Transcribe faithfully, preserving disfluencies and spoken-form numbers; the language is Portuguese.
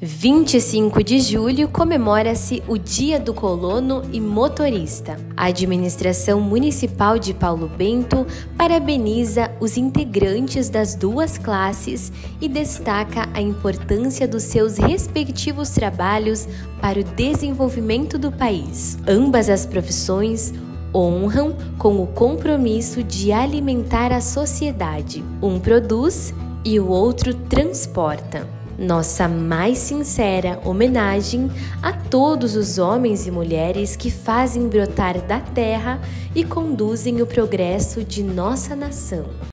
vinte e cinco de julho comemora-se o Dia do Colono e Motorista. A administração municipal de Paulo Bento parabeniza os integrantes das duas classes e destaca a importância dos seus respectivos trabalhos para o desenvolvimento do país. Ambas as profissões honram com o compromisso de alimentar a sociedade. Um produz e o outro transporta. Nossa mais sincera homenagem a todos os homens e mulheres que fazem brotar da terra e conduzem o progresso de nossa nação.